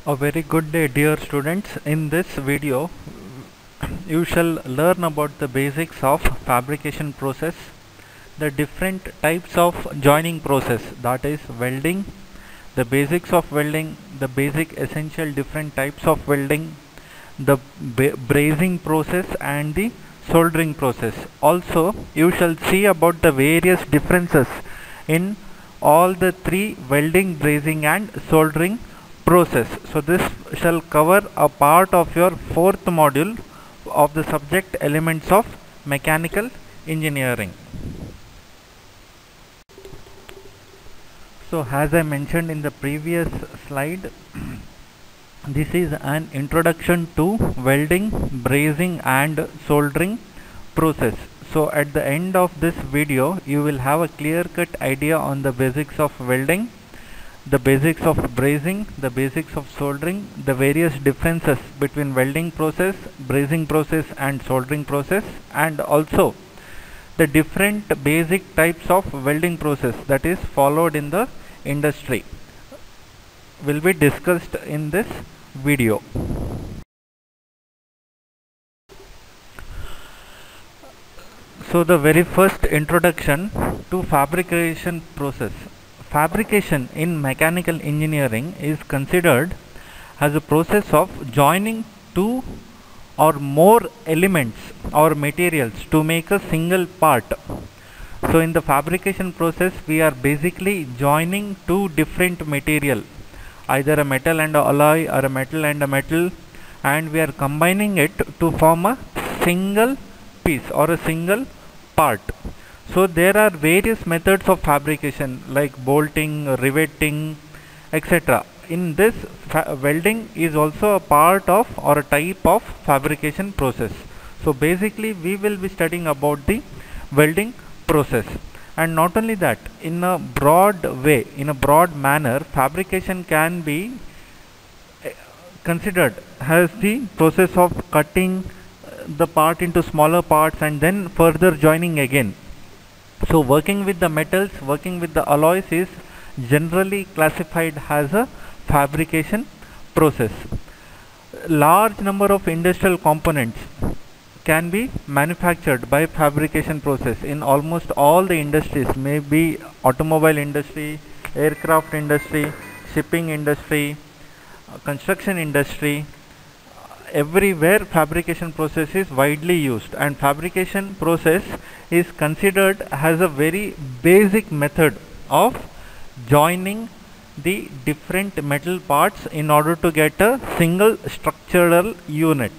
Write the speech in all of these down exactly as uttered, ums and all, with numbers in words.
A very good day, dear students. In this video you shall learn about the basics of fabrication process, the different types of joining process, that is welding, the basics of welding, the basic essential different types of welding, the brazing process and the soldering process. Also you shall see about the various differences in all the three welding, brazing and soldering process. So this shall cover a part of your fourth module of the subject elements of mechanical engineering. So as I mentioned in the previous slide, this is an introduction to welding, brazing and soldering process. So at the end of this video you will have a clear-cut idea on the basics of welding, the basics of brazing, the basics of soldering, the various differences between welding process, brazing process and soldering process, and also the different basic types of welding process that is followed in the industry will be discussed in this video. So the very first introduction to fabrication process. Fabrication in mechanical engineering is considered as a process of joining two or more elements or materials to make a single part. So in the fabrication process we are basically joining two different material, either a metal and a alloy or a metal and a metal, and we are combining it to form a single piece or a single part. So there are various methods of fabrication like bolting, riveting, et cetera. In this, welding is also a part of or a type of fabrication process. So basically we will be studying about the welding process. And not only that, in a broad way, in a broad manner, fabrication can be considered as the process of cutting the part into smaller parts and then further joining again. So working with the metals, working with the alloys is generally classified as a fabrication process. Large number of industrial components can be manufactured by fabrication process in almost all the industries, maybe automobile industry, aircraft industry, shipping industry, construction industry. Everywhere fabrication process is widely used, and fabrication process is considered as a very basic method of joining the different metal parts in order to get a single structural unit.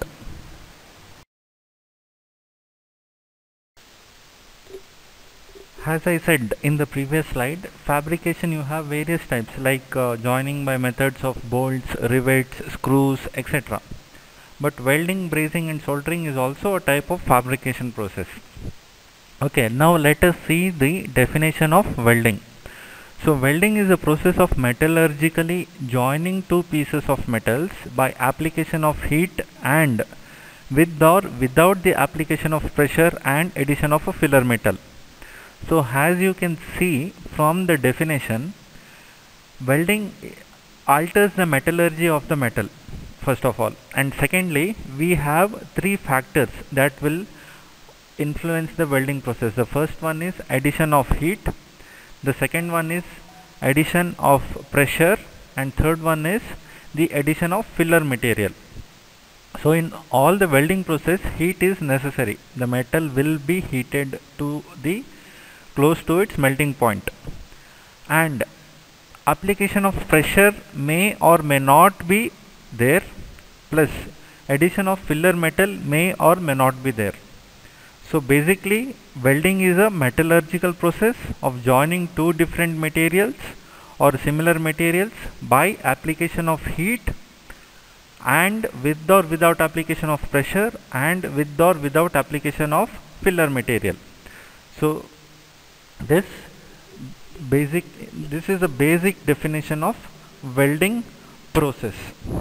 As I said in the previous slide, fabrication you have various types like uh, joining by methods of bolts, rivets, screws, et cetera. But welding, brazing and soldering is also a type of fabrication process. Okay, now let us see the definition of welding. So welding is a process of metallurgically joining two pieces of metals by application of heat and with or without the application of pressure and addition of a filler metal. So as you can see from the definition, welding alters the metallurgy of the metal, first of all, and secondly we have three factors that will influence the welding process. The first one is addition of heat, the second one is addition of pressure, and third one is the addition of filler material. So in all the welding process heat is necessary. The metal will be heated to the close to its melting point, and application of pressure may or may not be there, plus addition of filler metal may or may not be there. So basically welding is a metallurgical process of joining two different materials or similar materials by application of heat and with or without application of pressure and with or without application of filler material. So this basic this is the basic definition of welding process.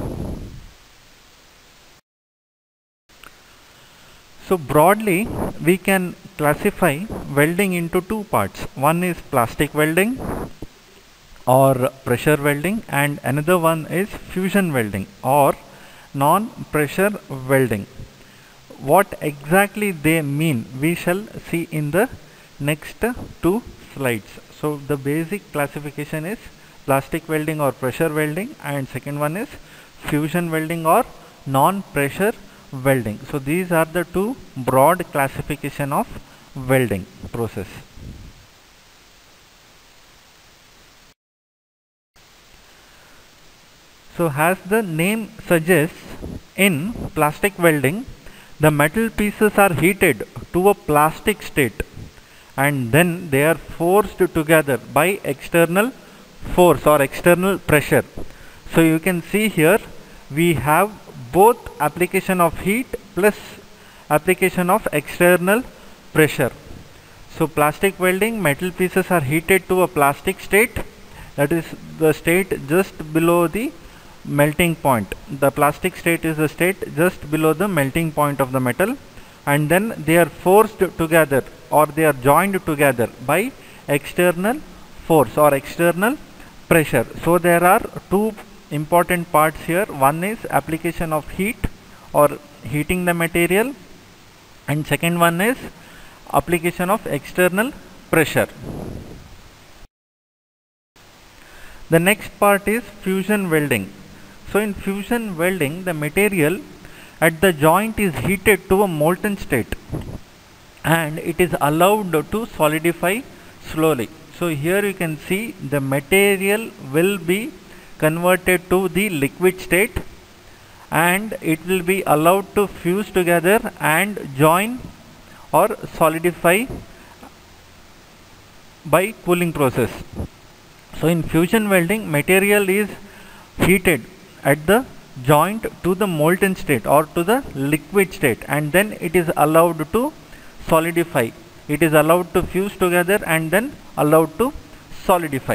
So broadly we can classify welding into two parts. One is plastic welding or pressure welding, and another one is fusion welding or non-pressure welding. What exactly they mean we shall see in the next two slides. So the basic classification is plastic welding or pressure welding, and second one is fusion welding or non-pressure welding. So these are the two broad classification of welding process. So as the name suggests, in plastic welding the metal pieces are heated to a plastic state and then they are forced together by external force or external pressure. So you can see here we have both application of heat plus application of external pressure. So plastic welding, metal pieces are heated to a plastic state, that is the state just below the melting point. The plastic state is the state just below the melting point of the metal, and then they are forced together or they are joined together by external force or external pressure. So there are two important parts here. One is application of heat or heating the material, and second one is application of external pressure. The next part is fusion welding. So in fusion welding the material at the joint is heated to a molten state and it is allowed to solidify slowly. So here you can see the material will be converted to the liquid state and it will be allowed to fuse together and join or solidify by cooling process. So in fusion welding material is heated at the joint to the molten state or to the liquid state and then it is allowed to solidify. It is allowed to fuse together and then allowed to solidify.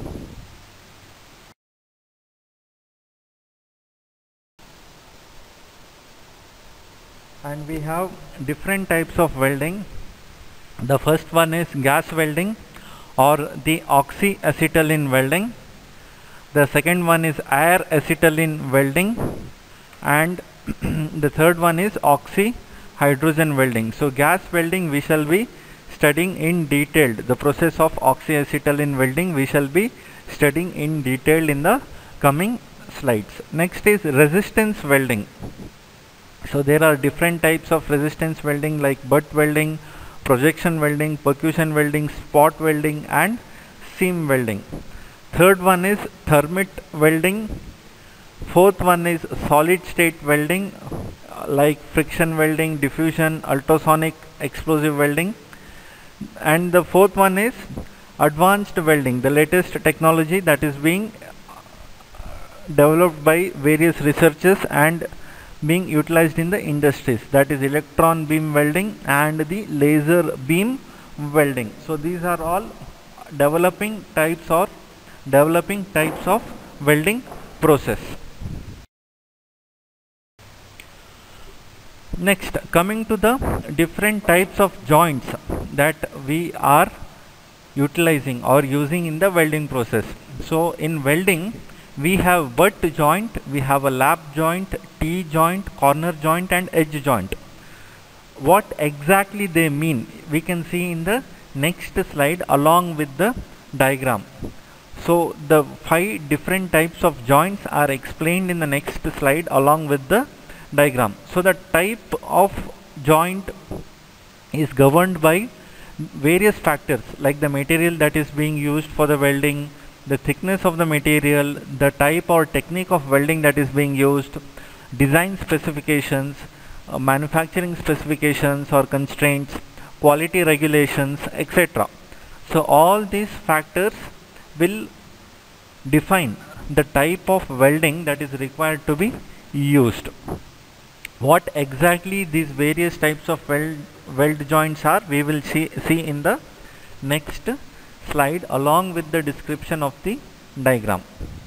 And we have different types of welding. The first one is gas welding or the oxyacetylene welding. The second one is air acetylene welding, and the third one is oxy-hydrogen welding. So gas welding we shall be studying in detail. The process of oxyacetylene welding we shall be studying in detail in the coming slides. Next is resistance welding. So there are different types of resistance welding like butt welding, projection welding, percussion welding, spot welding and seam welding. Third one is thermit welding. Fourth one is solid state welding like friction welding, diffusion, ultrasonic explosive welding. And the fourth one is advanced welding, the latest technology that is being developed by various researchers and being utilized in the industries, that is electron beam welding and the laser beam welding. So these are all developing types or developing types of welding process. Next, coming to the different types of joints that we are utilizing or using in the welding process. So in welding we have butt joint, we have a lap joint, T-joint, corner joint and edge joint. What exactly they mean we can see in the next slide along with the diagram. So the five different types of joints are explained in the next slide along with the diagram. So the type of joint is governed by various factors like the material that is being used for the welding, the thickness of the material, the type or technique of welding that is being used, design specifications, uh, manufacturing specifications or constraints, quality regulations, et cetera. So all these factors will define the type of welding that is required to be used. What exactly these various types of weld, weld joints are we will see, see in the next slide along with the description of the diagram.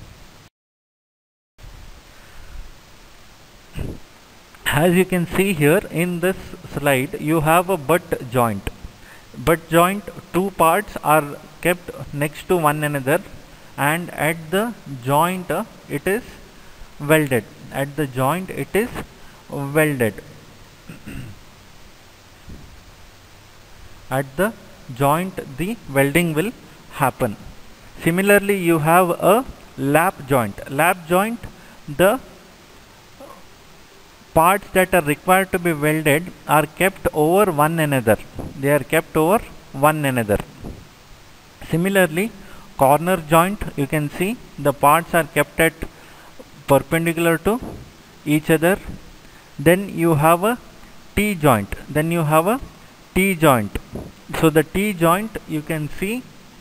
As you can see here in this slide you have a butt joint. Butt joint, two parts are kept next to one another and at the joint uh, it is welded. At the joint it is welded. At the joint the welding will happen. Similarly, you have a lap joint. Lap joint, the parts that are required to be welded are kept over one another. They are kept over one another. Similarly, corner joint, you can see the parts are kept at perpendicular to each other. Then you have a T joint. Then you have a T joint. So the T joint, you can see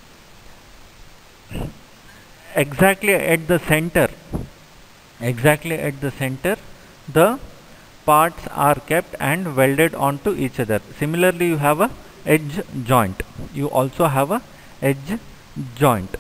exactly at the center. Exactly at the center, the parts are kept and welded onto each other. Similarly, you have a edge joint. You also have a edge joint.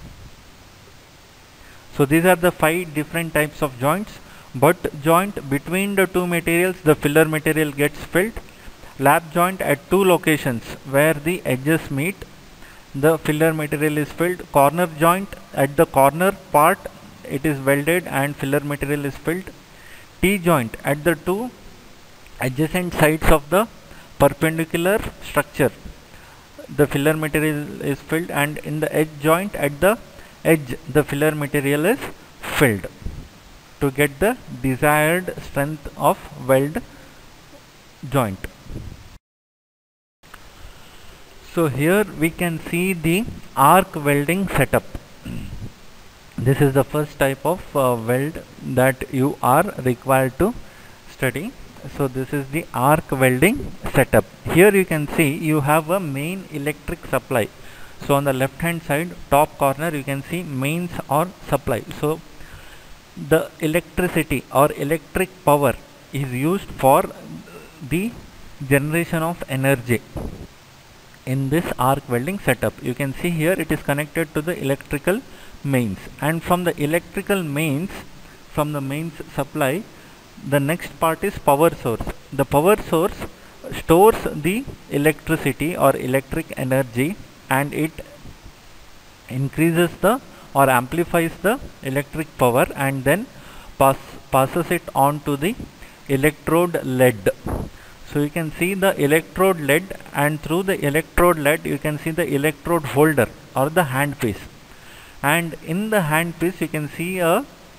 So these are the five different types of joints. Butt joint, between the two materials the filler material gets filled. Lap joint, at two locations where the edges meet the filler material is filled. Corner joint, at the corner part it is welded and filler material is filled. T joint, at the two adjacent sides of the perpendicular structure the filler material is filled, and in the edge joint, at the edge the filler material is filled to get the desired strength of weld joint. So here we can see the arc welding setup. This is the first type of uh, weld that you are required to study. So this is the arc welding setup. Here you can see you have a main electric supply. So on the left hand side top corner you can see mains or supply. So the electricity or electric power is used for the generation of energy. In this arc welding setup, you can see here it is connected to the electrical mains, and from the electrical mains, from the mains supply, the next part is power source. The power source stores the electricity or electric energy, and it increases the or amplifies the electric power and then pass, passes it on to the electrode lead. So you can see the electrode lead, and through the electrode lead you can see the electrode holder or the handpiece, and in the handpiece you can see a,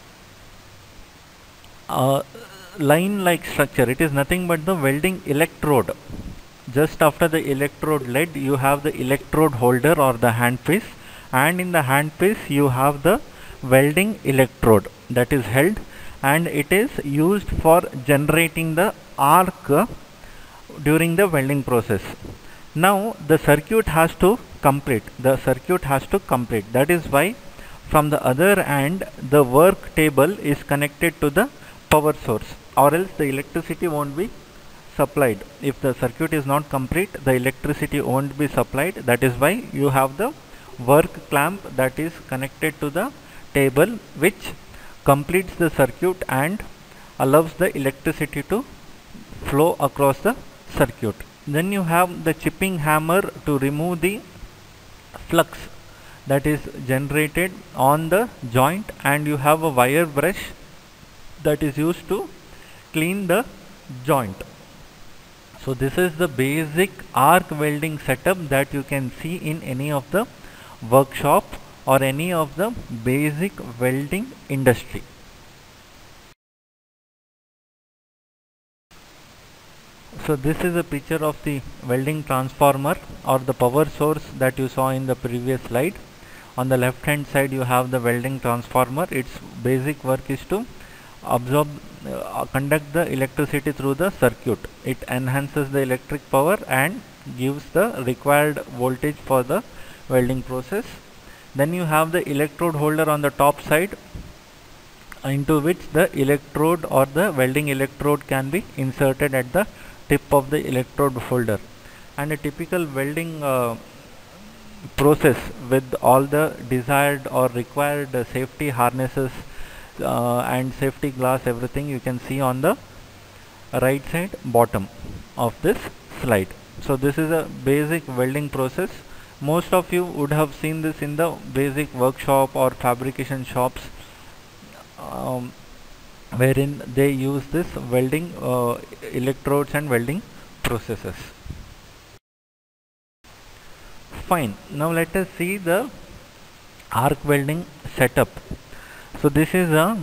a line like structure. It is nothing but the welding electrode. Just after the electrode lead you have the electrode holder or the handpiece, and in the handpiece you have the welding electrode that is held, and it is used for generating the arc during the welding process. Now the circuit has to complete. The circuit has to complete. That is why from the other end the work table is connected to the power source, or else the electricity won't be supplied. If the circuit is not complete, the electricity won't be supplied. That is why you have the work clamp that is connected to the table, which completes the circuit and allows the electricity to flow across the circuit. Then you have the chipping hammer to remove the flux that is generated on the joint, and you have a wire brush that is used to clean the joint. So this is the basic arc welding setup that you can see in any of the workshop or any of the basic welding industry. So this is a picture of the welding transformer or the power source that you saw in the previous slide. On the left hand side you have the welding transformer. Its basic work is to absorb uh, conduct the electricity through the circuit. It enhances the electric power and gives the required voltage for the welding process. Then you have the electrode holder on the top side, into which the electrode or the welding electrode can be inserted at the tip of the electrode holder. And a typical welding uh, process with all the desired or required uh, safety harnesses uh, and safety glass, everything you can see on the right side bottom of this slide. So this is a basic welding process Most of you would have seen this in the basic workshop or fabrication shops, um, wherein they use this welding uh, electrodes and welding processes. Fine. Now let us see the arc welding setup. So this is a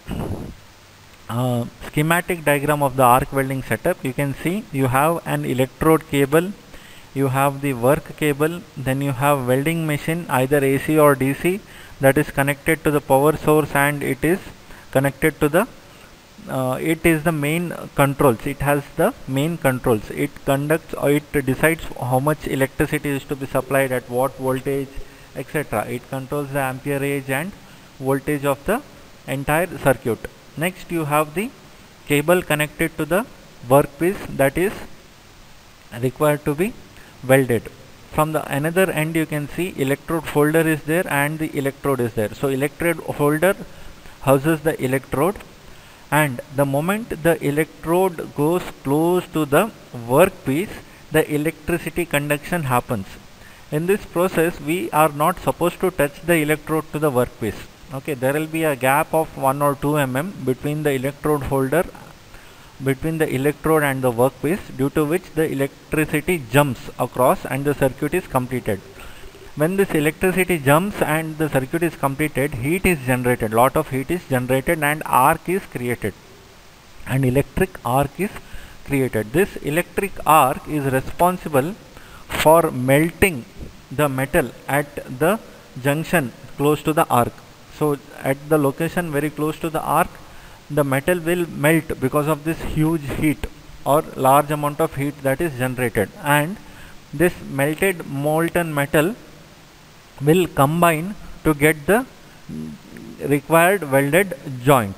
uh, schematic diagram of the arc welding setup. You can see you have an electrode cable, you have the work cable, then you have welding machine, either A C or D C, that is connected to the power source, and it is connected to the uh, it is the main controls. It has the main controls. It conducts or it decides how much electricity is to be supplied at what voltage, etc. It controls the amperage and voltage of the entire circuit. Next you have the cable connected to the workpiece that is required to be welded. From the another end you can see electrode holder is there and the electrode is there. So electrode holder houses the electrode, and the moment the electrode goes close to the workpiece, the electricity conduction happens. In this process we are not supposed to touch the electrode to the workpiece. Okay, there will be a gap of one or two millimeters between the electrode holder, between the electrode and the workpiece, due to which the electricity jumps across and the circuit is completed. When this electricity jumps and the circuit is completed, heat is generated, lot of heat is generated, and arc is created, and electric arc is created. This electric arc is responsible for melting the metal at the junction close to the arc. So at the location very close to the arc, the metal will melt because of this huge heat or large amount of heat that is generated, and this melted molten metal will combine to get the required welded joint.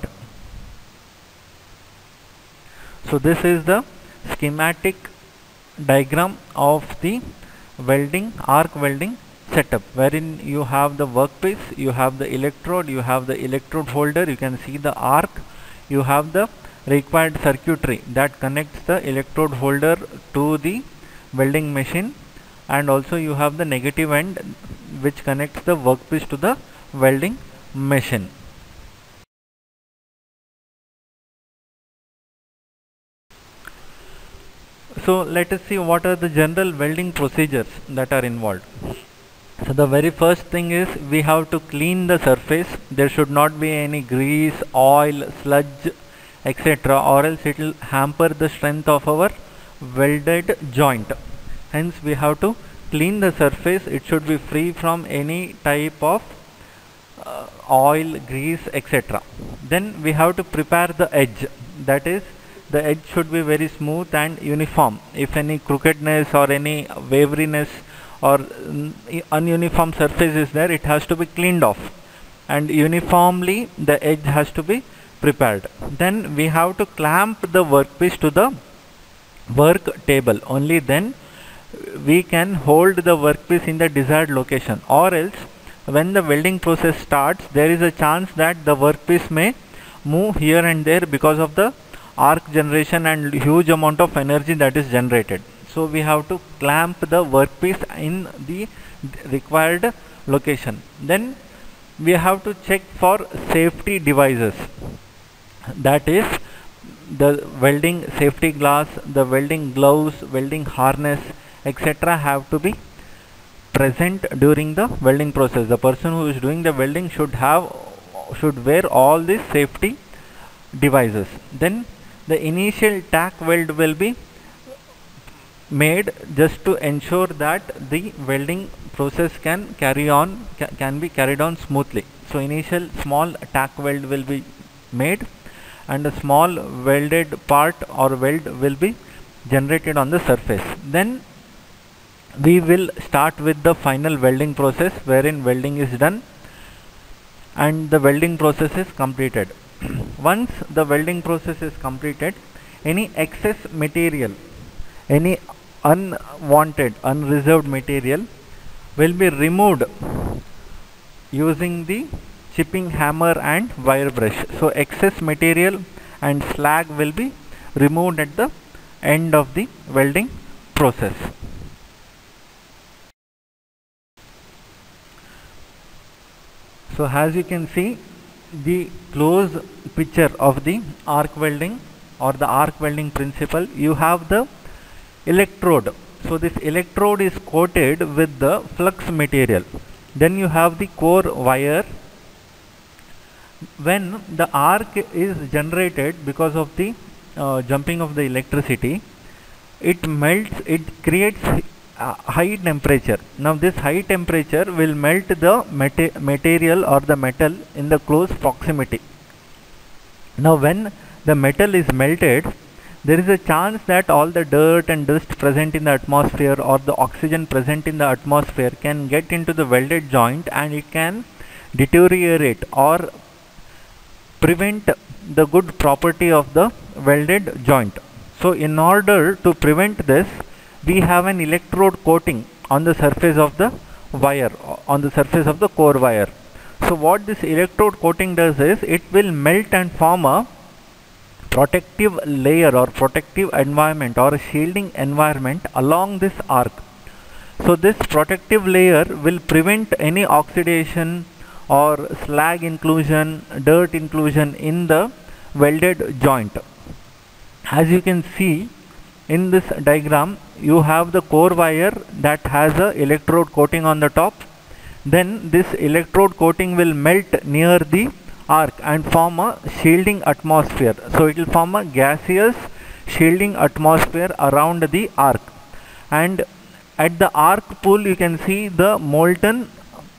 So this is the schematic diagram of the welding, arc welding setup, wherein you have the workpiece, you have the electrode, you have the electrode holder, you can see the arc, you have the required circuitry that connects the electrode holder to the welding machine, and also you have the negative end which connects the workpiece to the welding machine. So let us see what are the general welding procedures that are involved. So the very first thing is we have to clean the surface. There should not be any grease, oil, sludge, et cetera, or else it will hamper the strength of our welded joint. Hence we have to clean the surface. It should be free from any type of uh, oil, grease, et cetera. Then we have to prepare the edge. That is, the edge should be very smooth and uniform. If any crookedness or any waviness or ununiform surface is there, it has to be cleaned off, and uniformly the edge has to be prepared. Then we have to clamp the workpiece to the work table. Only then we can hold the workpiece in the desired location, or else when the welding process starts, there is a chance that the workpiece may move here and there because of the arc generation and huge amount of energy that is generated. So we have to clamp the workpiece in the required location. Then we have to check for safety devices, that is the welding safety glass, the welding gloves, welding harness, et cetera have to be present during the welding process. The person who is doing the welding should have should wear all these safety devices. Then the initial tack weld will be made just to ensure that the welding process can carry on ca can be carried on smoothly. So initial small tack weld will be made, and a small welded part or weld will be generated on the surface. Then we will start with the final welding process, wherein welding is done and the welding process is completed. Once the welding process is completed, any excess material, any unwanted, unreserved material will be removed using the chipping hammer and wire brush. So excess material and slag will be removed at the end of the welding process. So as you can see, the close picture of the arc welding or the arc welding principle, you have the electrode. So this electrode is coated with the flux material. Then you have the core wire. When the arc is generated because of the uh, jumping of the electricity, it melts, it creates uh, high temperature. Now this high temperature will melt the mate material or the metal in the close proximity. Now when the metal is melted, there is a chance that all the dirt and dust present in the atmosphere or the oxygen present in the atmosphere can get into the welded joint, and it can deteriorate or prevent the good property of the welded joint. So in order to prevent this, we have an electrode coating on the surface of the wire, on the surface of the core wire. So what this electrode coating does is, it will melt and form a protective layer or protective environment or shielding environment along this arc. So this protective layer will prevent any oxidation or slag inclusion, dirt inclusion in the welded joint. As you can see in this diagram, you have the core wire that has a electrode coating on the top. Then this electrode coating will melt near the arc and form a shielding atmosphere. So it will form a gaseous shielding atmosphere around the arc. And at the arc pool, you can see the molten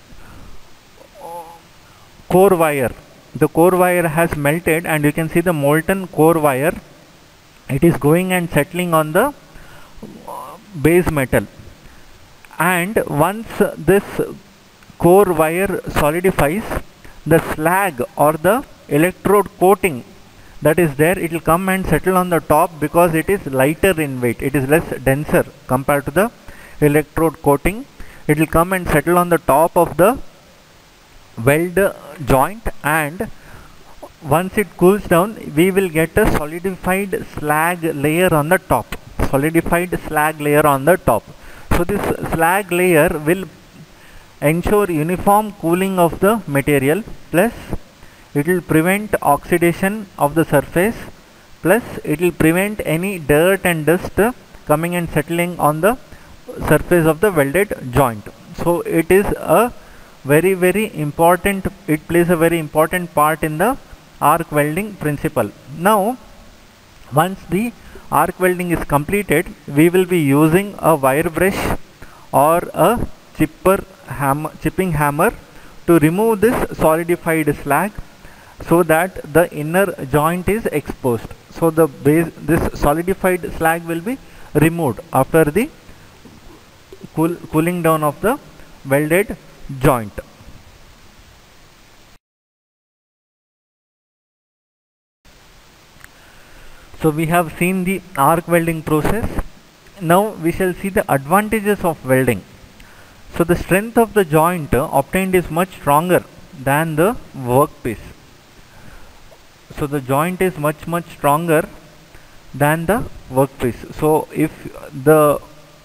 core wire. The core wire has melted, and you can see the molten core wire. It is going and settling on the base metal. And once this core wire solidifies, the slag or the electrode coating that is there, it will come and settle on the top because it is lighter in weight. It is less denser compared to the electrode coating. It will come and settle on the top of the weld joint, and once it cools down, we will get a solidified slag layer on the top. Solidified slag layer on the top. So this slag layer will ensure uniform cooling of the material, plus it will prevent oxidation of the surface, plus it will prevent any dirt and dust coming and settling on the surface of the welded joint. So it is a very very important, it plays a very important part in the arc welding principle. Now once the arc welding is completed, we will be using a wire brush or a chipper hammer, chipping hammer to remove this solidified slag so that the inner joint is exposed. So the base, this solidified slag will be removed after the cool, cooling down of the welded joint. So we have seen the arc welding process. Now we shall see the advantages of welding. So the strength of the joint obtained is much stronger than the workpiece. So the joint is much much stronger than the workpiece. So if the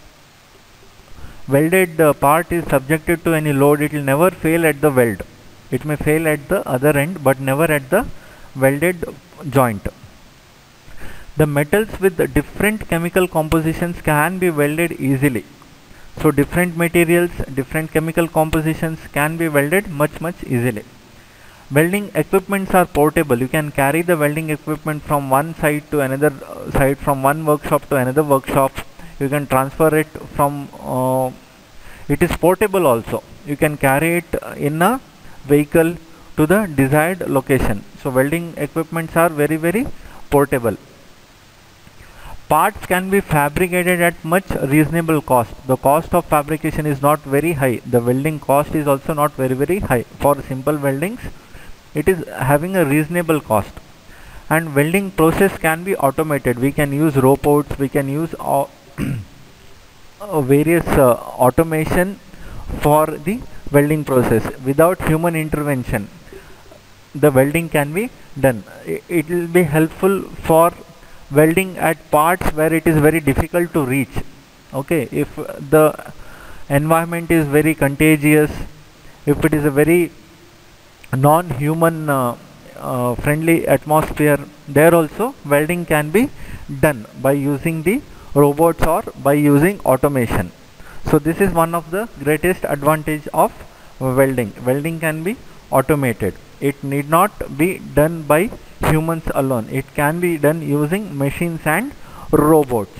welded uh, part is subjected to any load, it will never fail at the weld. It may fail at the other end, but never at the welded joint. The metals with different chemical compositions can be welded easily. So different materials, different chemical compositions can be welded much much easily. Welding equipments are portable. You can carry the welding equipment from one side to another side, from one workshop to another workshop. You can transfer it from, uh, it is portable also. You can carry it in a vehicle to the desired location. So welding equipments are very very portable. Parts can be fabricated at much reasonable cost. The cost of fabrication is not very high. The welding cost is also not very very high. For simple weldings, it is having a reasonable cost. And welding process can be automated. We can use robots, we can use uh, various uh, automation for the welding process. Without human intervention, the welding can be done. It will be helpful for welding at parts where it is very difficult to reach. Okay, if the environment is very contagious, if it is a very non-human uh, uh, friendly atmosphere, there also welding can be done by using the robots or by using automation. So this is one of the greatest advantage of welding. Welding can be automated. It need not be done by humans alone. It can be done using machines and robots.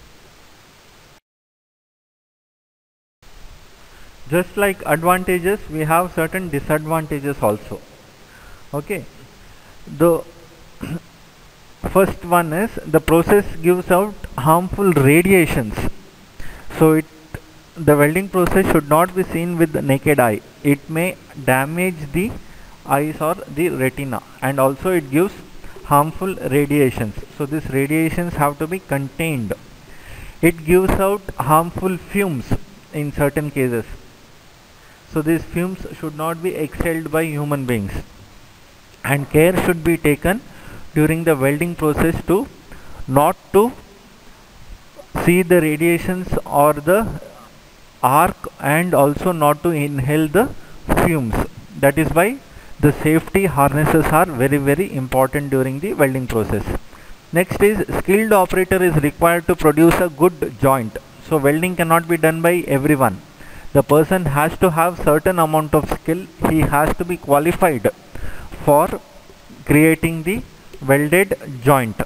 Just like advantages, we have certain disadvantages also. Okay, the first one is the process gives out harmful radiations. So it the welding process should not be seen with the naked eye. It may damage the eyes or the retina, and also it gives harmful radiations. So these radiations have to be contained. It gives out harmful fumes in certain cases. So these fumes should not be exhaled by human beings, and care should be taken during the welding process to not to see the radiations or the arc, and also not to inhale the fumes. That is why the safety harnesses are very very important during the welding process. Next is skilled operator is required to produce a good joint. So welding cannot be done by everyone. The person has to have certain amount of skill. He has to be qualified for creating the welded joint.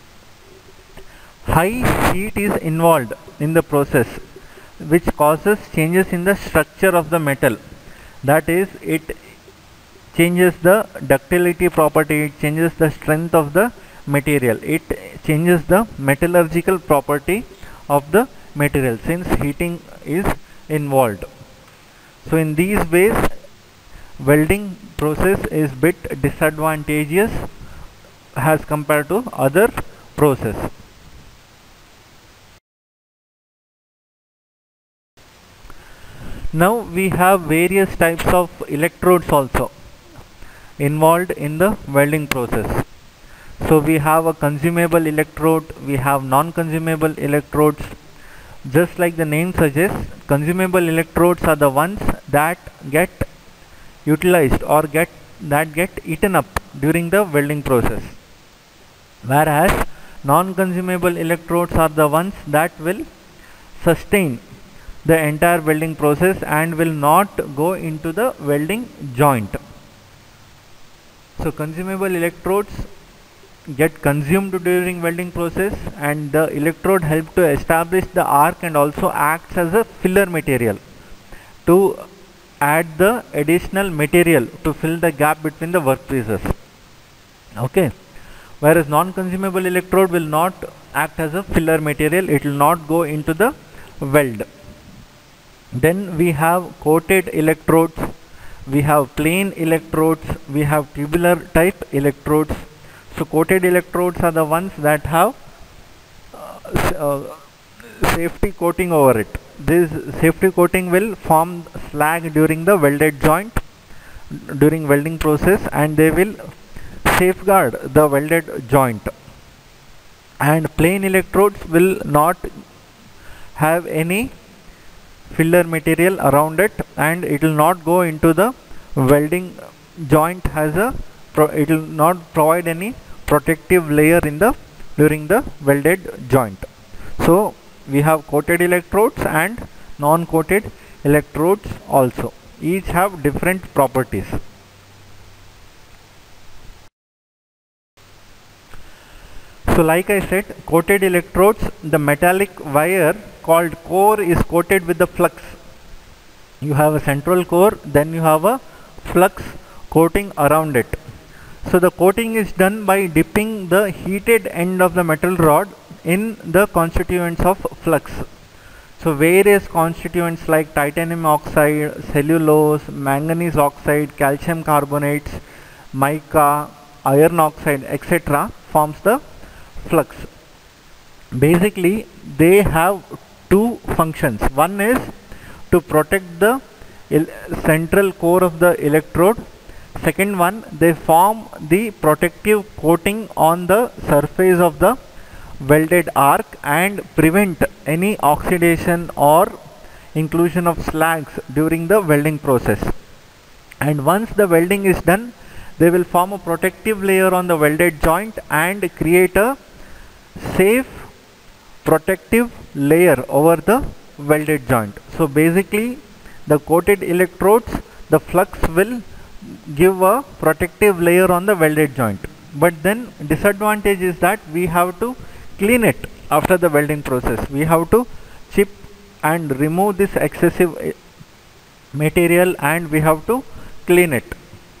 High heat is involved in the process, which causes changes in the structure of the metal. That is, it changes the ductility property, it changes the strength of the material, it changes the metallurgical property of the material since heating is involved. So in these ways, welding process is bit disadvantageous as compared to other process. Now we have various types of electrodes also involved in the welding process. So we have a consumable electrode, we have non-consumable electrodes. Just like the name suggests, consumable electrodes are the ones that get utilized or get that get eaten up during the welding process, whereas non-consumable electrodes are the ones that will sustain the entire welding process and will not go into the welding joint. So consumable electrodes get consumed during welding process, and the electrode help to establish the arc and also acts as a filler material to add the additional material to fill the gap between the workpieces. Okay, whereas non-consumable electrode will not act as a filler material, it will not go into the weld. Then we have coated electrodes, we have plain electrodes, we have tubular type electrodes. So coated electrodes are the ones that have uh, uh, safety coating over it. This safety coating will form slag during the welded joint during welding process, and they will safeguard the welded joint. And plain electrodes will not have any filler material around it, and it will not go into the welding joint as a pro it will not provide any protective layer in the during the welded joint. So we have coated electrodes and non-coated electrodes also. Each have different properties. So like I said, coated electrodes, the metallic wire called core is coated with the flux. You have a central core, then you have a flux coating around it. So the coating is done by dipping the heated end of the metal rod in the constituents of flux. So various constituents like titanium oxide, cellulose, manganese oxide, calcium carbonates, mica, iron oxide, et cetera forms the flux. Basically, they have two functions. One is to protect the central core of the electrode. Second one, they form the protective coating on the surface of the welded arc and prevent any oxidation or inclusion of slags during the welding process. and once the welding is done, they will form a protective layer on the welded joint and create a safe protective layer over the welded joint. So basically the coated electrodes, the flux will give a protective layer on the welded joint, but then disadvantage is that we have to clean it after the welding process. We have to chip and remove this excessive material and we have to clean it.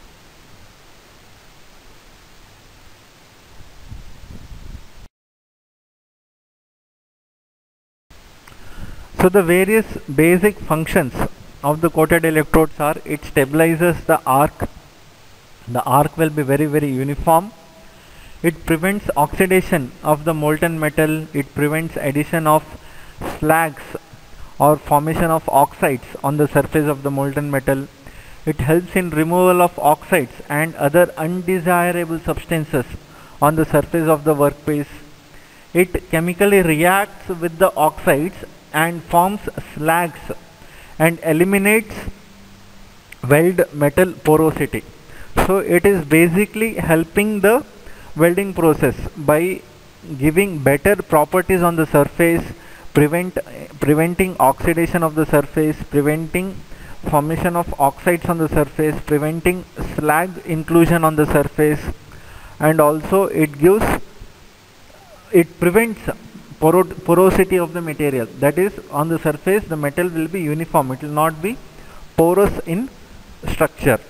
So the various basic functions of the coated electrodes are: it stabilizes the arc. The arc will be very very uniform. It prevents oxidation of the molten metal. It prevents addition of slags or formation of oxides on the surface of the molten metal. It helps in removal of oxides and other undesirable substances on the surface of the workpiece. It chemically reacts with the oxides and forms slags and eliminates weld metal porosity. So it is basically helping the welding process by giving better properties on the surface, prevent preventing oxidation of the surface, preventing formation of oxides on the surface, preventing slag inclusion on the surface, and also it gives it prevents poro porosity of the material. That is, on the surface the metal will be uniform, it will not be porous in structure.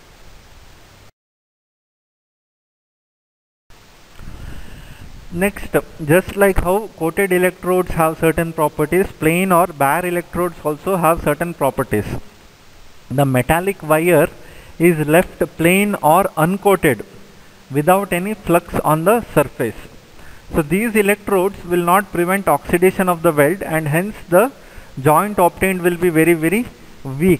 Next, just like how coated electrodes have certain properties, plain or bare electrodes also have certain properties. The metallic wire is left plain or uncoated without any flux on the surface. So these electrodes will not prevent oxidation of the weld and hence the joint obtained will be very very weak.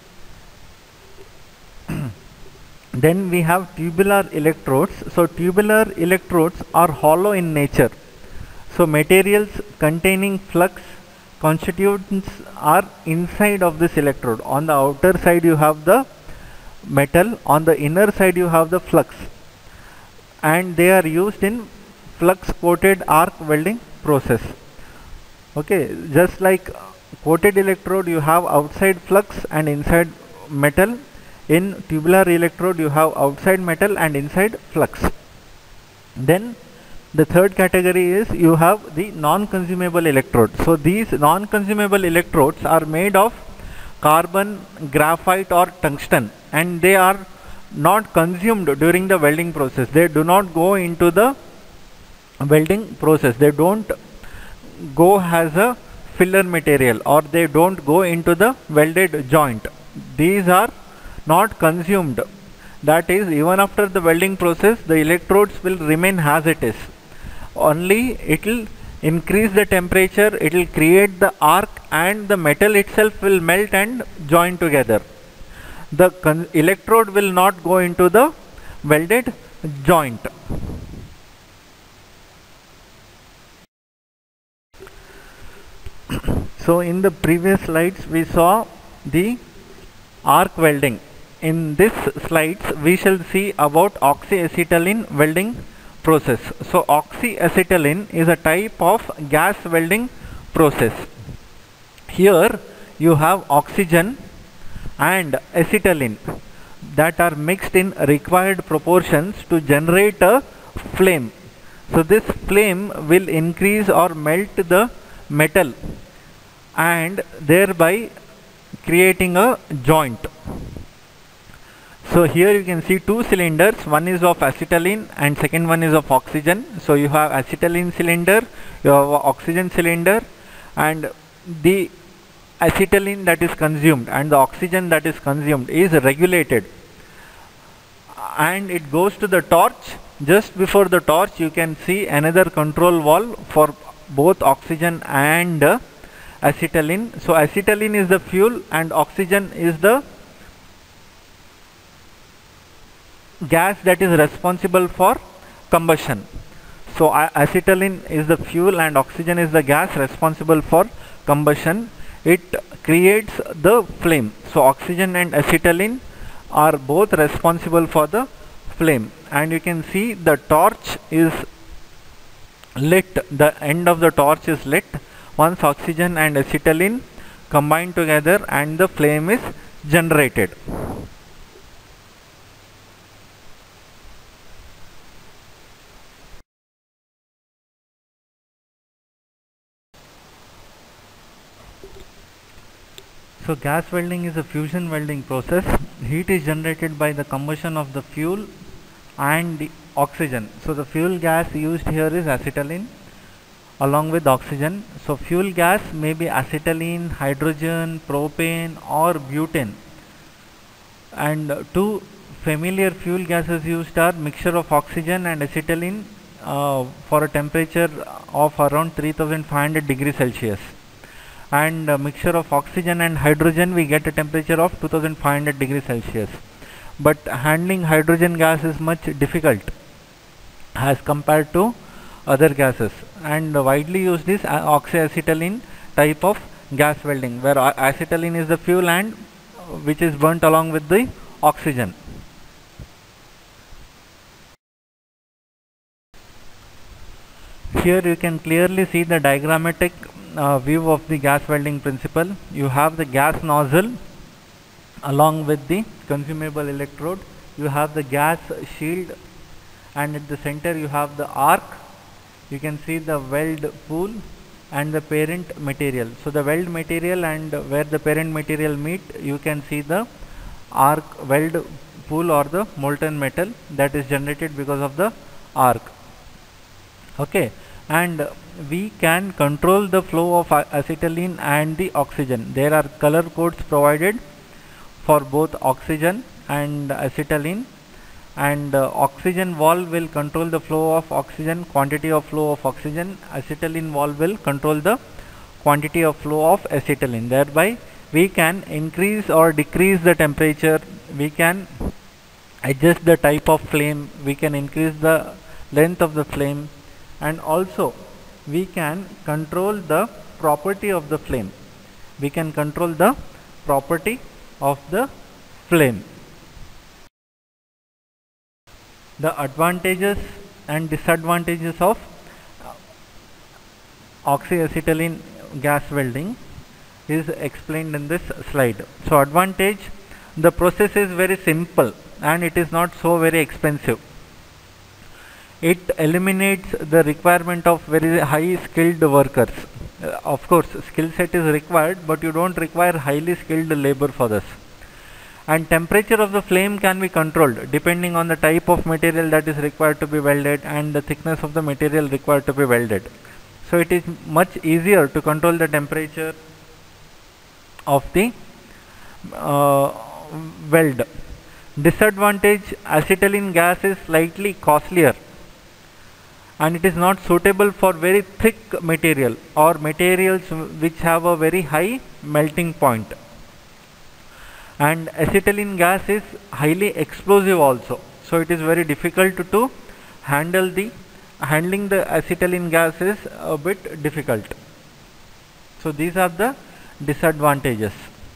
Then we have tubular electrodes. So tubular electrodes are hollow in nature. So materials containing flux constituents are inside of this electrode. On the outer side you have the metal, on the inner side you have the flux, and they are used in flux coated arc welding process. Okay, just like coated electrode you have outside flux and inside metal. In tubular electrode you have outside metal and inside flux. Then the third category is you have the non-consumable electrode. So these non-consumable electrodes are made of carbon, graphite or tungsten, and they are not consumed during the welding process. They do not go into the welding process. They don't go as a filler material or they don't go into the welded joint. These are not consumed. That is, even after the welding process the electrodes will remain as it is. Only it will increase the temperature, it will create the arc and the metal itself will melt and join together. The electrode will not go into the welded joint. So in the previous slides we saw the arc welding. In this slides we shall see about oxyacetylene welding process. So oxyacetylene is a type of gas welding process. Here you have oxygen and acetylene that are mixed in required proportions to generate a flame. So this flame will increase or melt the metal and thereby creating a joint. So here you can see two cylinders, one is of acetylene and second one is of oxygen. So you have acetylene cylinder, you have oxygen cylinder, and the acetylene that is consumed and the oxygen that is consumed is regulated and it goes to the torch. Just before the torch you can see another control valve for both oxygen and uh, acetylene. So acetylene is the fuel and oxygen is the gas that is responsible for combustion. So acetylene is the fuel and oxygen is the gas responsible for combustion. It creates the flame. So oxygen and acetylene are both responsible for the flame, and you can see the torch is lit, the end of the torch is lit once oxygen and acetylene combine together and the flame is generated. So gas welding is a fusion welding process. Heat is generated by the combustion of the fuel and the oxygen. So the fuel gas used here is acetylene along with oxygen. So fuel gas may be acetylene, hydrogen, propane or butane. And two familiar fuel gases used are mixture of oxygen and acetylene uh, for a temperature of around three thousand five hundred degrees Celsius. And a mixture of oxygen and hydrogen we get a temperature of two thousand five hundred degrees Celsius. But handling hydrogen gas is much difficult as compared to other gases, and widely used is oxyacetylene type of gas welding, where acetylene is the fuel and which is burnt along with the oxygen. Here you can clearly see the diagrammatic Uh, view of the gas welding principle. You have the gas nozzle along with the consumable electrode. You have the gas shield, and at the center you have the arc. You can see the weld pool and the parent material. So the weld material and where the parent material meet, you can see the arc weld pool or the molten metal that is generated because of the arc. Okay, and we can control the flow of acetylene and the oxygen. There are color codes provided for both oxygen and acetylene, and uh, oxygen valve will control the flow of oxygen, quantity of flow of oxygen. Acetylene valve will control the quantity of flow of acetylene. Thereby we can increase or decrease the temperature, we can adjust the type of flame, we can increase the length of the flame, and also we can control the property of the flame. We can control the property of the flame. The advantages and disadvantages of oxyacetylene gas welding is explained in this slide. So advantage, the process is very simple and it is not so very expensive. It eliminates the requirement of very high skilled workers. Uh, of course skill set is required, but you don't require highly skilled labor for this. And temperature of the flame can be controlled depending on the type of material that is required to be welded and the thickness of the material required to be welded. So it is much easier to control the temperature of the uh, weld. Disadvantage, acetylene gas is slightly costlier and it is not suitable for very thick material or materials which have a very high melting point. And acetylene gas is highly explosive also, so it is very difficult to, to handle the handling the acetylene gas is a bit difficult. So these are the disadvantages.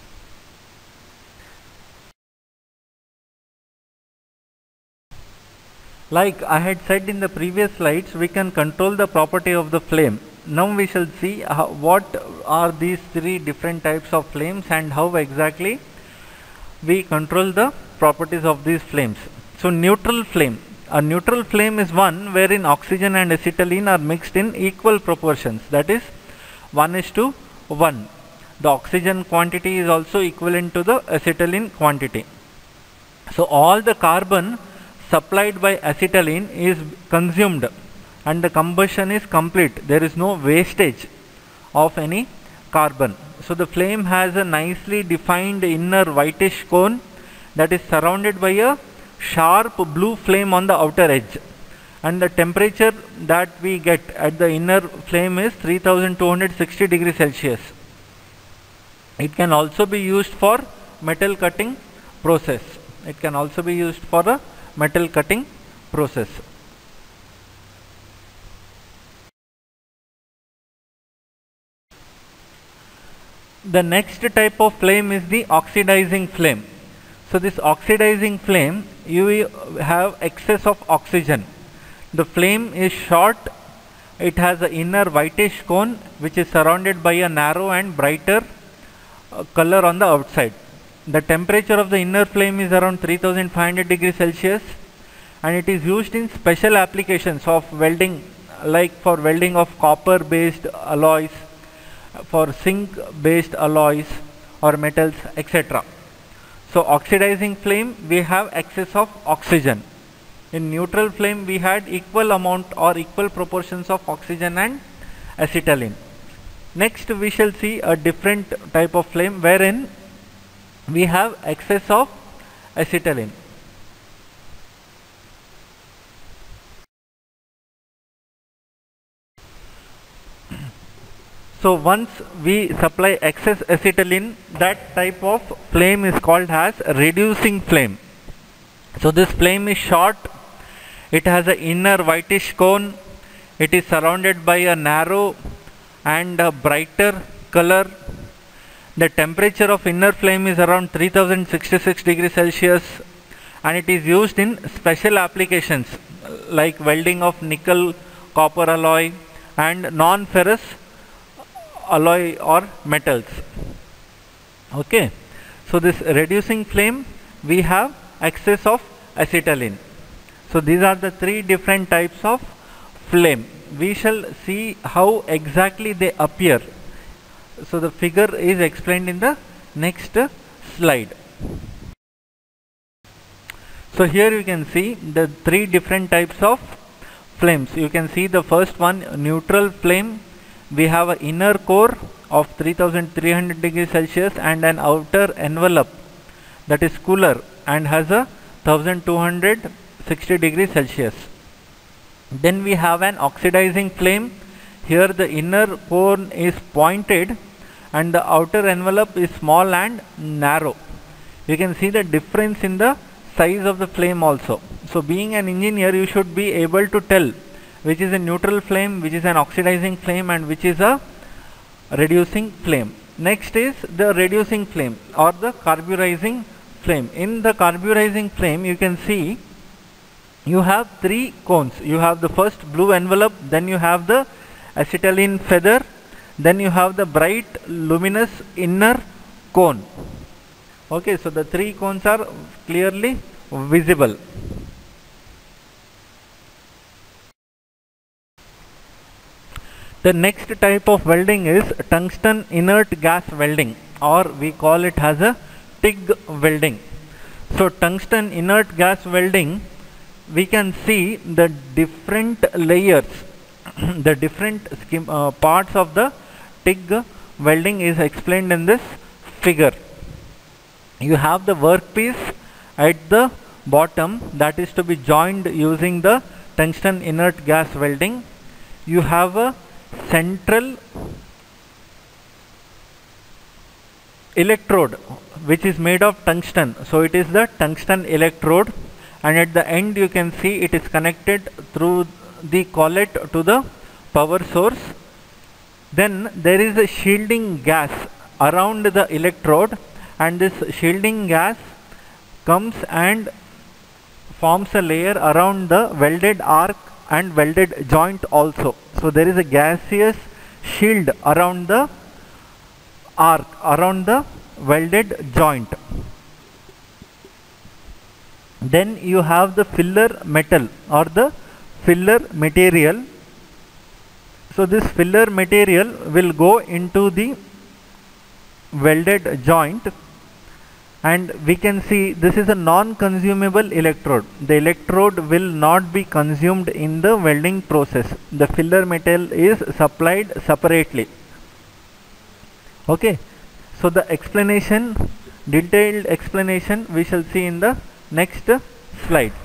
Like I had said in the previous slides, we can control the property of the flame. Now we shall see how, what are these three different types of flames and how exactly we control the properties of these flames. So neutral flame. A neutral flame is one wherein oxygen and acetylene are mixed in equal proportions, that is one is to one. The oxygen quantity is also equivalent to the acetylene quantity. So all the carbon supplied by acetylene is consumed and the combustion is complete. There is no wastage of any carbon. So the flame has a nicely defined inner whitish cone that is surrounded by a sharp blue flame on the outer edge, and the temperature that we get at the inner flame is three thousand two hundred sixty degrees Celsius. It can also be used for metal cutting process. It can also be used for a metal cutting process. The next type of flame is the oxidizing flame. So this oxidizing flame, you have excess of oxygen. The flame is short. It has an inner whitish cone which is surrounded by a narrow and brighter uh, color on the outside. The temperature of the inner flame is around three thousand five hundred degrees Celsius, and it is used in special applications of welding, like for welding of copper based alloys, for zinc based alloys or metals, et cetera. So oxidizing flame, we have excess of oxygen. In neutral flame, we had equal amount or equal proportions of oxygen and acetylene. Next we shall see a different type of flame wherein we have excess of acetylene. So once we supply excess acetylene, that type of flame is called as reducing flame. So this flame is short, it has an inner whitish cone, it is surrounded by a narrow and a brighter color. The temperature of inner flame is around three thousand sixty-six degrees Celsius, and it is used in special applications like welding of nickel copper alloy and non-ferrous alloy or metals. Okay, so this reducing flame, we have excess of acetylene. So these are the three different types of flame. We shall see how exactly they appear. So the figure is explained in the next slide. So here you can see the three different types of flames. You can see the first one, neutral flame. We have an inner core of three thousand three hundred degrees Celsius and an outer envelope that is cooler and has a one thousand two hundred sixty degrees Celsius. Then we have an oxidizing flame. Here the inner core is pointed and the outer envelope is small and narrow. You can see the difference in the size of the flame also. So being an engineer, you should be able to tell which is a neutral flame, which is an oxidizing flame, and which is a reducing flame. Next is the reducing flame or the carburizing flame. In the carburizing flame, you can see you have three cones. You have the first blue envelope, then you have the acetylene feather, then you have the bright luminous inner cone. Okay, so the three cones are clearly visible. The next type of welding is tungsten inert gas welding, or we call it as a TIG welding. So tungsten inert gas welding, we can see the different layers, the different scheme, uh, parts of the TIG welding is explained in this figure. You have the workpiece at the bottom that is to be joined using the tungsten inert gas welding. You have a central electrode which is made of tungsten, so it is the tungsten electrode, and at the end you can see it is connected through the collet to the power source. Then there is a shielding gas around the electrode, and this shielding gas comes and forms a layer around the welded arc and welded joint also. So there is a gaseous shield around the arc, around the welded joint. Then you have the filler metal or the filler material. So this filler material will go into the welded joint, and we can see this is a non-consumable electrode. The electrode will not be consumed in the welding process. The filler metal is supplied separately. Okay, so the explanation, detailed explanation, we shall see in the next slide.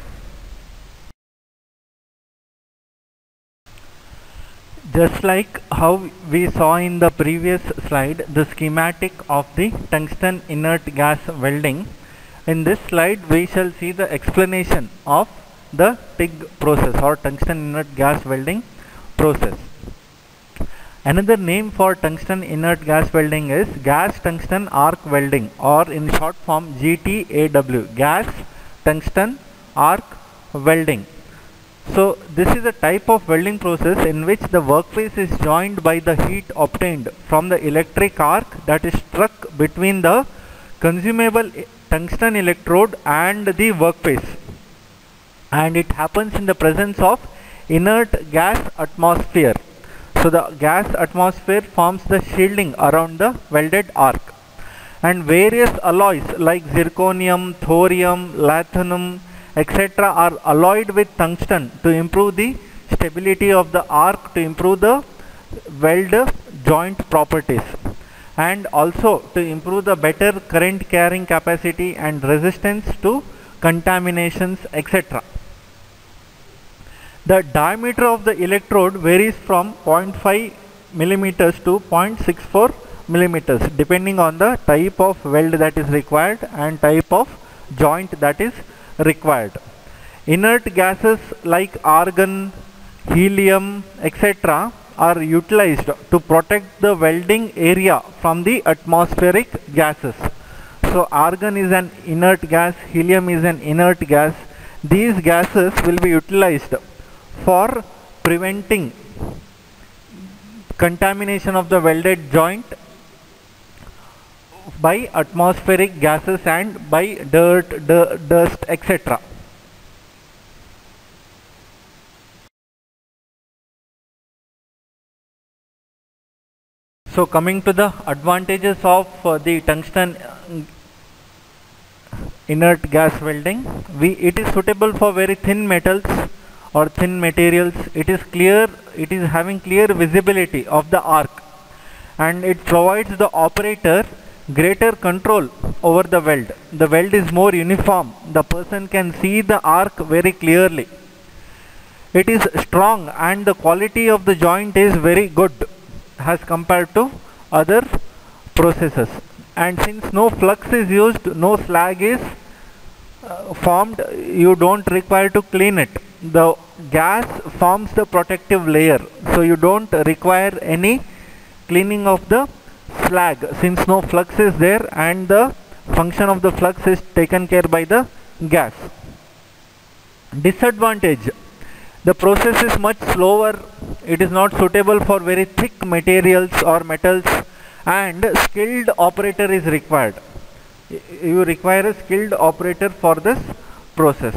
Just like how we saw in the previous slide the schematic of the tungsten inert gas welding, in this slide we shall see the explanation of the TIG process or tungsten inert gas welding process. Another name for tungsten inert gas welding is gas tungsten arc welding, or in short form G T A W, gas tungsten arc welding. So this is a type of welding process in which the workpiece is joined by the heat obtained from the electric arc that is struck between the consumable tungsten electrode and the workpiece, and it happens in the presence of inert gas atmosphere. So the gas atmosphere forms the shielding around the welded arc, and various alloys like zirconium, thorium, lanthanum, et cetera are alloyed with tungsten to improve the stability of the arc, to improve the weld joint properties, and also to improve the better current carrying capacity and resistance to contaminations, et cetera. The diameter of the electrode varies from zero point five millimeters to zero point six four millimeters depending on the type of weld that is required and type of joint that is required. Inert gases like argon, helium, et cetera are utilized to protect the welding area from the atmospheric gases. So argon is an inert gas, helium is an inert gas. These gases will be utilized for preventing contamination of the welded joint by atmospheric gases and by dirt, dust, et cetera. So coming to the advantages of uh, the tungsten inert gas welding, we it is suitable for very thin metals or thin materials. It is clear, it is having clear visibility of the arc, and it provides the operator greater control over the weld. The weld is more uniform. The person can see the arc very clearly. It is strong and the quality of the joint is very good as compared to other processes. And since no flux is used, no slag is uh, formed, you don't require to clean it. The gas forms the protective layer, so you don't require any cleaning of the slag since no flux is there and the function of the flux is taken care by the gas. Disadvantage: the process is much slower, it is not suitable for very thick materials or metals, and skilled operator is required. You require a skilled operator for this process.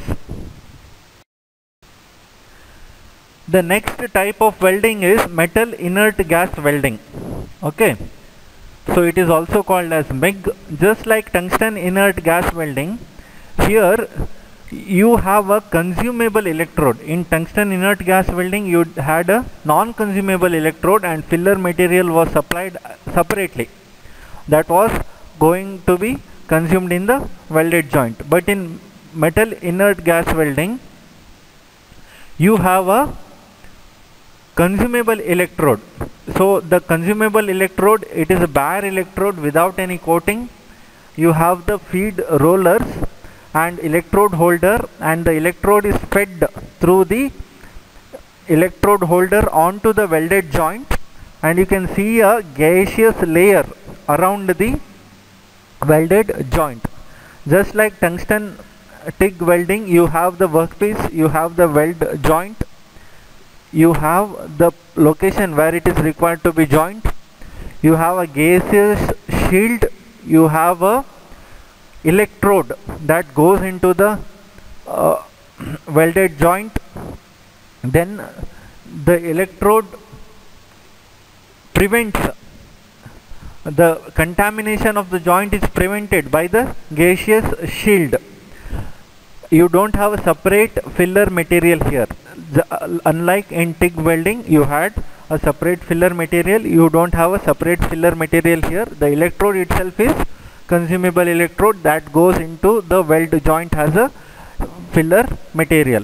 The next type of welding is metal inert gas welding. Okay, so it is also called as M I G. Just like tungsten inert gas welding, here you have a consumable electrode. In tungsten inert gas welding, you had a non-consumable electrode and filler material was supplied separately that was going to be consumed in the welded joint. But in metal inert gas welding, you have a consumable electrode. So the consumable electrode, it is a bare electrode without any coating. You have the feed rollers and electrode holder, and the electrode is fed through the electrode holder onto the welded joint, and you can see a gaseous layer around the welded joint. Just like tungsten TIG welding, you have the workpiece, you have the weld joint, you have the location where it is required to be joined, you have a gaseous shield, you have a electrode that goes into the uh, welded joint. Then the electrode prevents the contamination of the joint, is prevented by the gaseous shield. You don't have a separate filler material here. The, uh, unlike in TIG welding, you had a separate filler material. You don't have a separate filler material here. The electrode itself is consumable electrode that goes into the weld joint as a filler material.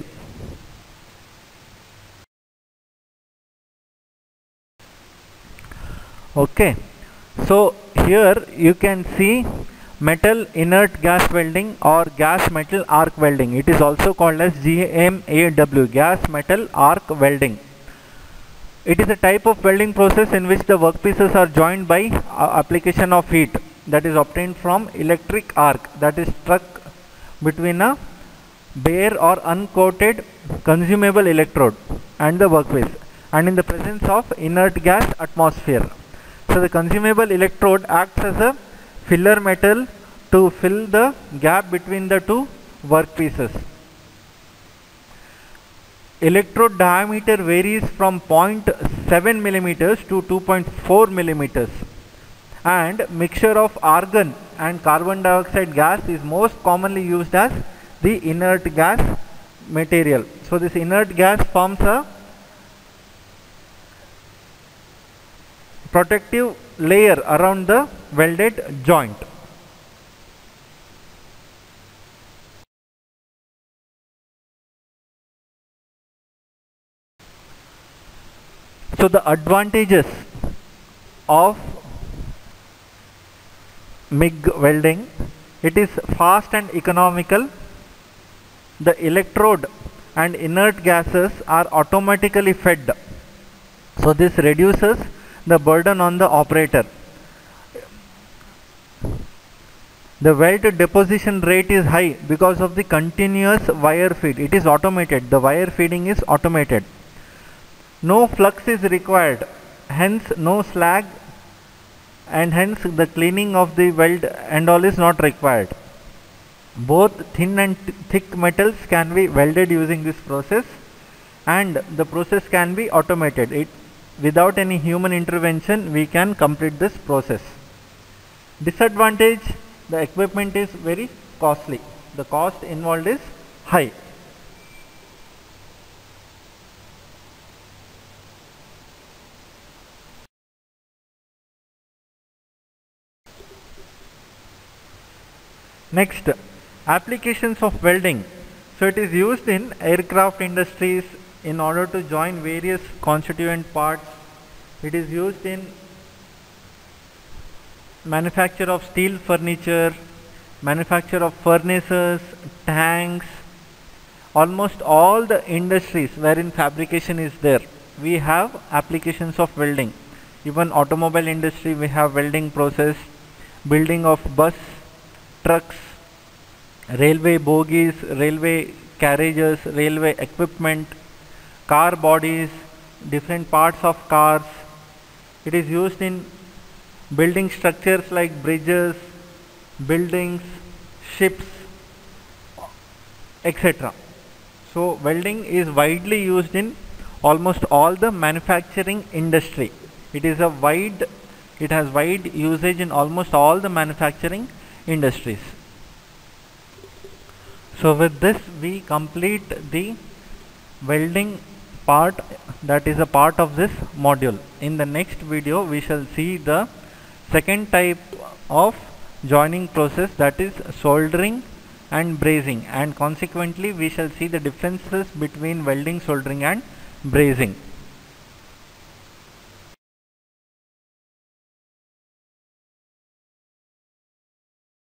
Okay, so here you can see metal inert gas welding or gas metal arc welding. It is also called as G M A W, gas metal arc welding. It is a type of welding process in which the workpieces are joined by uh, application of heat that is obtained from electric arc that is struck between a bare or uncoated consumable electrode and the workpiece, and in the presence of inert gas atmosphere. So the consumable electrode acts as a filler metal to fill the gap between the two workpieces. Electrode diameter varies from zero point seven millimeters to two point four millimeters, and mixture of argon and carbon dioxide gas is most commonly used as the inert gas material. So this inert gas forms a protective layer around the welded joint. So the advantages of M I G welding: it is fast and economical. The electrode and inert gases are automatically fed, so this reduces the burden on the operator. The weld deposition rate is high because of the continuous wire feed. It is automated. The wire feeding is automated. No flux is required, hence no slag, and hence the cleaning of the weld and all is not required. Both thin and thick metals can be welded using this process, and the process can be automated. It without any human intervention we can complete this process. Disadvantage: the equipment is very costly. The cost involved is high. Next, applications of welding. So it is used in aircraft industries in order to join various constituent parts. It is used in manufacture of steel furniture, manufacture of furnaces, tanks. Almost all the industries wherein fabrication is there, we have applications of welding. Even automobile industry we have welding process, building of bus, trucks, railway bogies, railway carriages, railway equipment, car bodies, different parts of cars. It is used in building structures like bridges, buildings, ships, et cetera. So welding is widely used in almost all the manufacturing industry. It is a wide, it has wide usage in almost all the manufacturing industries. So with this we complete the welding part, that is a part of this module. In the next video we shall see the second type of joining process, that is soldering and brazing, and consequently we shall see the differences between welding, soldering and brazing.